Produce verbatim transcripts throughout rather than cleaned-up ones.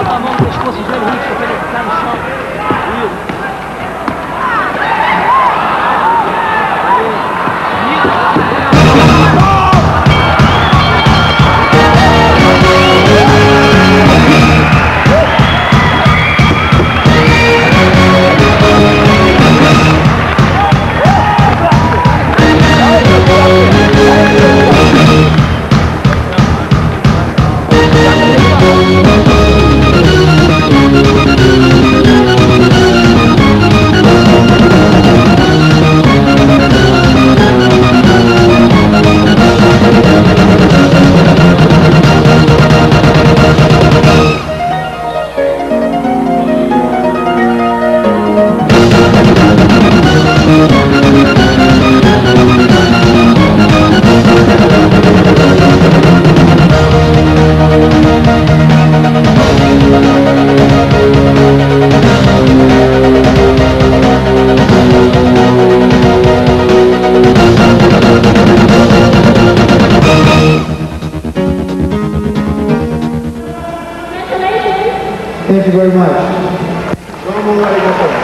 Thank you very much. どうもありがとう。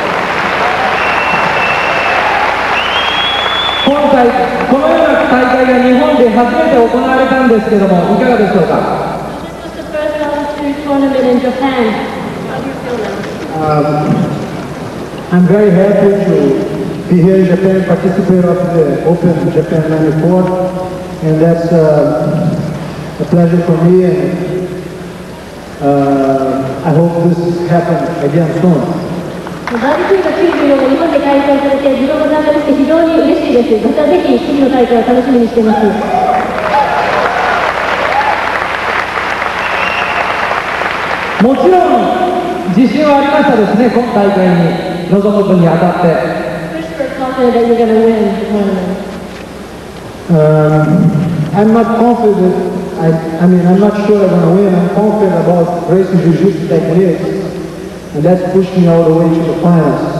今回、このような大会が日本で初めて行われたんですけども、いかがでしょうか。 This was the first altitude tournament in Japan. How do you feel now? Um, I'm very happy to be here in Japan, participate of the Open Japan ninety-four, and that's uh, a pleasure for me. And, uh, I hope this happens again soon. バービーキューのきゅうじゅうよんが日本で開催されて自分も参加できて非常に嬉しいです。またぜひ次の大会を楽しみにしています。 もちろん自信はありましたですね、今大会に臨む分にあたって。 Um, I'm not confident. I, I mean, I'm not sure I'm going to win. I'm confident about racing jiu-jitsu techniques, and that's pushed me all the way to the finals.